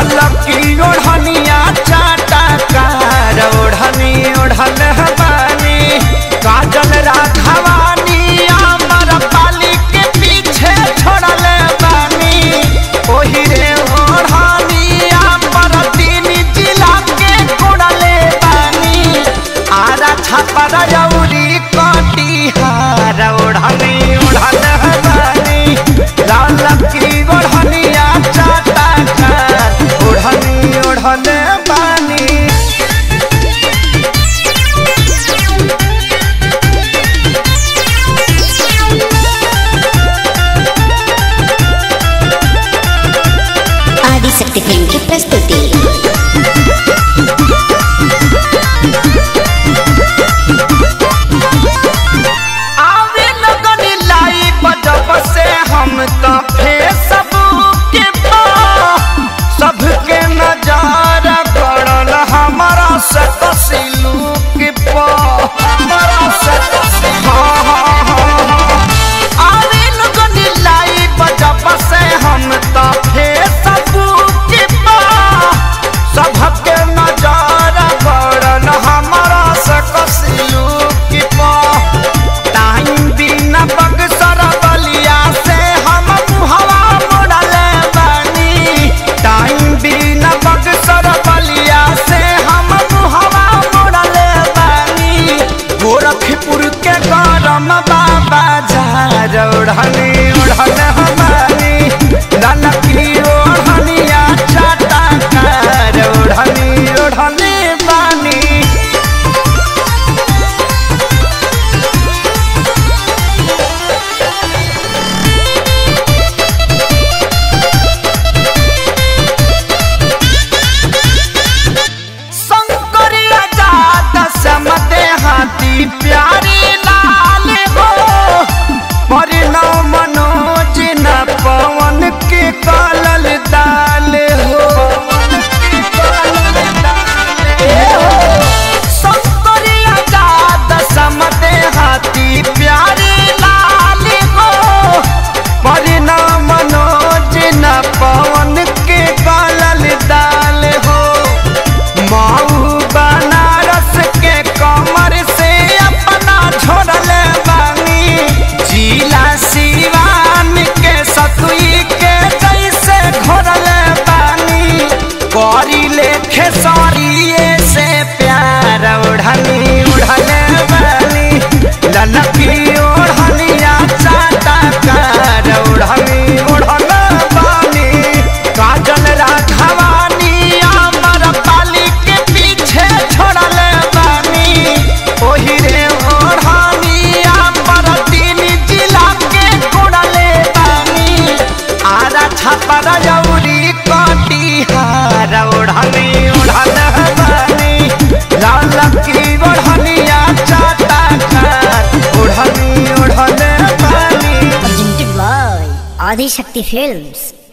लाल की ओढ़निया चाटा कार ओढ़नी ओढ़ल बानी काजल राघवानी अमर पाली के पीछे छोड़ल बानी ओही रे ओढ़निया पर तीन जिला के कोड़ल बानी आरा छापर जौरी कटिहार ओढ़नी ओढ़ल बानी लाल की ओढ़निया चाटा कार ओढ़नी ओढ़ल बानी। आदिशक्ति फिल्म की प्रस्तुति। आवे लगन लाई बजब से हम तो फेसबुक पे सबके नजर पड़ल हमारा से तस्लुक पे हमारा से आवे लगन लाई बजब से हम तो फेसबुक पे सबके नजर पड़ल हमारा से तस्लुक पे टाइम बिना बक्सर बलिया से हम हवा मोड़ल बानी टाइम बिना बक्सर बलिया से हम हवा मोड़ल बानी गोरखपुर के गरम बाबा झार ओढ़नी ओढ़ल बानी लाल की ओढ़निया चाटा कार ओढ़नी ओढ़ल बानी। शंकरिया जात समते हाथी प्यारी लाल हो परिणव मनोज न पवन के कालल दाल हो शंकरिया जात समते हाथी प्यारी लाल हो परिणव मनोज न पवन के कालल दाल हो माऊ बनारस के कमर से अपना छोड़ल बानी जिला सिवान के सतुई के जैसे घोरल बानी करी लेखे सरिये से प्यार ओढ़नी उड़ल बानी ललकी ओढ़निया चाटा कार ओढ़नी ओढ़ल बानी काजल राघवानी अमर पाली के पीछे छोड़ल बानी ओही रे ओढ़निया पर तीन जिला के कोड़ल बानी आरा छापर जौरी कटिहार ओढ़नी ओढ़ल बानी लाल की ओढ़निया चाटा कार ओढ़नी ओढ़ल बानी। आदिशक्ति फिल्म्स।